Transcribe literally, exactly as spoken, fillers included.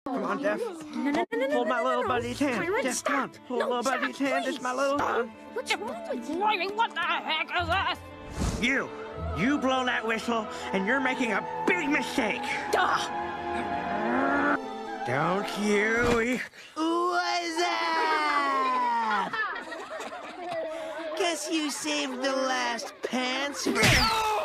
Come on, Jeff. No, no, no, no, Hold no, my no, little no. buddy's hand. Byron, Jeff, stop. come on. Hold No, little stop, buddy's hand. please. It's my little son. What's wrong with you? Byron, what the heck is this? You. You blow that whistle, and you're making a big mistake. Duh. Don't you... What's up? Guess you saved the last pants.